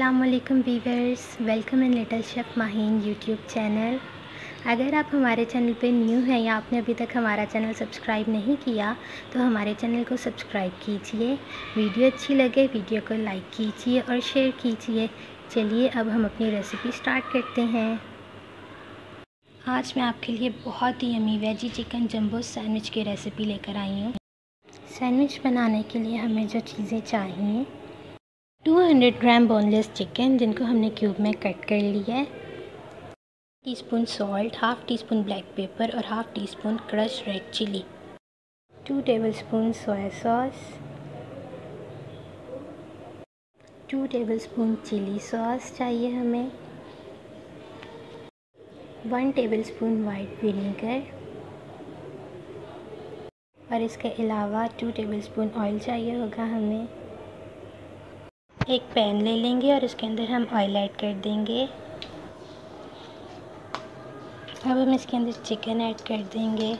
अस्सलामुअलैकुम viewers, welcome in little chef Maheen YouTube channel. अगर आप हमारे चैनल पे न्यू हैं या आपने अभी तक हमारा चैनल सब्सक्राइब नहीं किया तो हमारे चैनल को सब्सक्राइब कीजिए। वीडियो अच्छी लगे वीडियो को लाइक कीजिए और शेयर कीजिए। चलिए अब हम अपनी रेसिपी स्टार्ट करते हैं। आज मैं आपके लिए बहुत ही yummy veggie chicken jumbo sandwich की रेसिपी लेकर आई हूँ। सैंडविच बनाने के लिए हमें जो चीज़ें चाहिए, 200 ग्राम बोनलेस चिकन जिनको हमने क्यूब में कट कर लिया है, teaspoon salt, half teaspoon black pepper और half teaspoon crush red chilli, 2 tablespoon soya sauce, 2 tablespoon chilli sauce चाहिए हमें, 1 टेबलस्पून वाइट विनेगर और इसके अलावा 2 टेबलस्पून ऑयल चाहिए होगा हमें। एक पैन ले लेंगे और इसके अंदर हम ऑयल ऐड कर देंगे। अब हम इसके अंदर चिकन ऐड कर देंगे।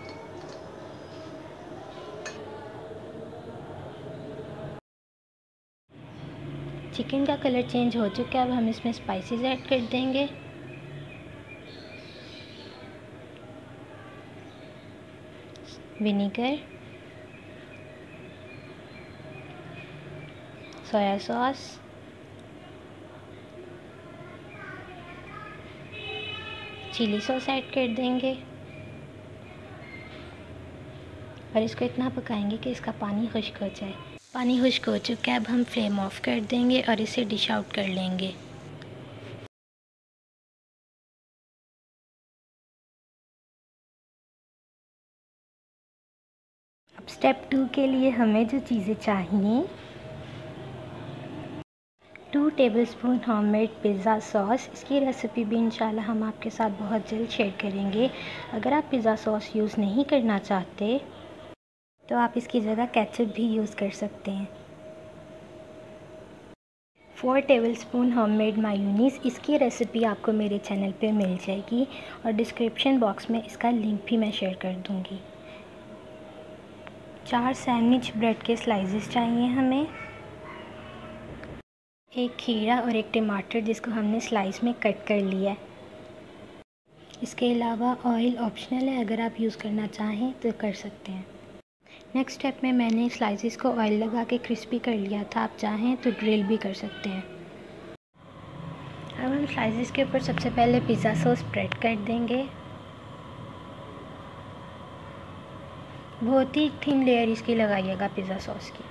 चिकन का कलर चेंज हो चुका है। अब हम इसमें स्पाइसेस ऐड कर देंगे। Vinegar, soya sauce, chilli sauce add कर देंगे और इसको इतना पकाएंगे कि इसका पानी खुश्क हो जाए। पानी खुश्क हो चुका है। अब हम फ्लेम ऑफ कर देंगे और इसे डिश आउट कर लेंगे। अब स्टेप 2 के लिए हमें जो चीज़ें चाहिए, 2 टेबलस्पून होममेड पिज़्ज़ा सॉस। इसकी रेसिपी भी इंशाल्लाह हम आपके साथ बहुत जल्द शेयर करेंगे। अगर आप पिज़्ज़ा सॉस यूज़ नहीं करना चाहते तो आप इसकी जगह केचप भी यूज़ कर सकते हैं। 4 टेबलस्पून होममेड मायोनीज़। इसकी रेसिपी आपको मेरे चैनल पे मिल जाएगी और डिस्क्रिप्शन बॉक्स में इसका लिंक भी मैं शेयर कर दूँगी। 4 सैंडविच ब्रेड के स्लाइसेस चाहिए हमें, एक खीरा और एक टमाटर जिसको हमने स्लाइस में कट कर लिया है। इसके अलावा ऑयल ऑप्शनल है, अगर आप यूज़ करना चाहें तो कर सकते हैं। नेक्स्ट स्टेप में मैंने स्लाइसेस को ऑयल लगा के क्रिस्पी कर लिया था, आप चाहें तो ग्रिल भी कर सकते हैं। अब हम स्लाइसेस के ऊपर सबसे पहले पिज़्ज़ा सॉस स्प्रेड कर देंगे। बहुत ही थिन लेयर इसकी लगाइएगा पिज़्ज़ा सॉस की।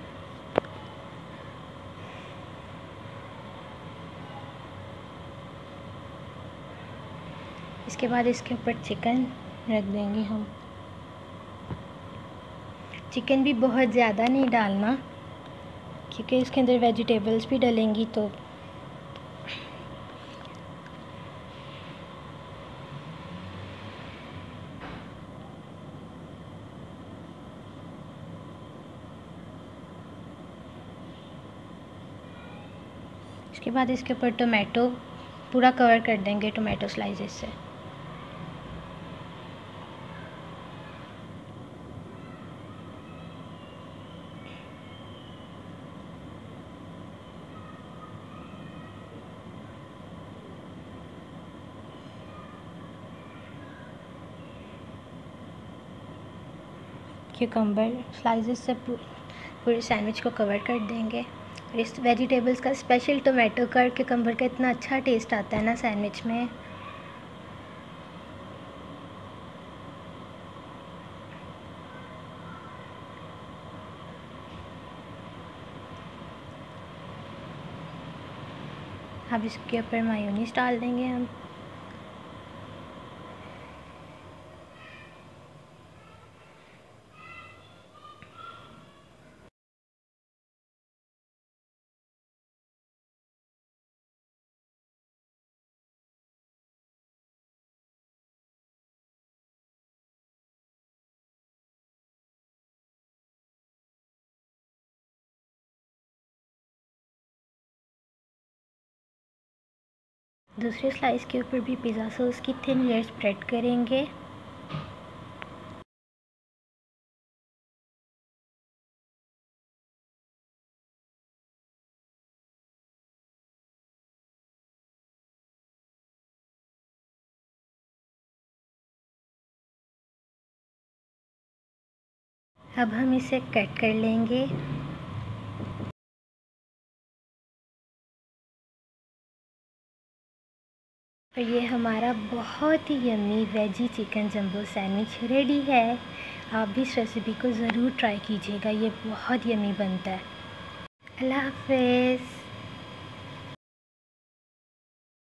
इसके बाद इसके ऊपर चिकन रख देंगे हम। चिकन भी बहुत ज़्यादा नहीं डालना क्योंकि इसके अंदर वेजिटेबल्स भी डलेंगी तो इसके बाद इसके ऊपर टोमेटो पूरा कवर कर देंगे टोमेटो स्लाइसेस से। क्यूकम्बर स्लाइसेस से पूरे सैंडविच को कवर कर देंगे। और इस वेजिटेबल्स का स्पेशल टोमेटो का और क्यूकम्बर का इतना अच्छा टेस्ट आता है ना सैंडविच में। अब इसके ऊपर मायोनीज़ डाल देंगे हम। दूसरे स्लाइस के ऊपर भी पिज़्ज़ा सॉस की थिन लेयर स्प्रेड करेंगे। अब हम इसे कट कर लेंगे। तो ये हमारा बहुत ही yummy veggie chicken jumbo sandwich ready है। आप भी इस रेसिपी को ज़रूर ट्राई कीजिएगा, ये बहुत यम्मी बनता है। अल्लाह हाफ़िज़।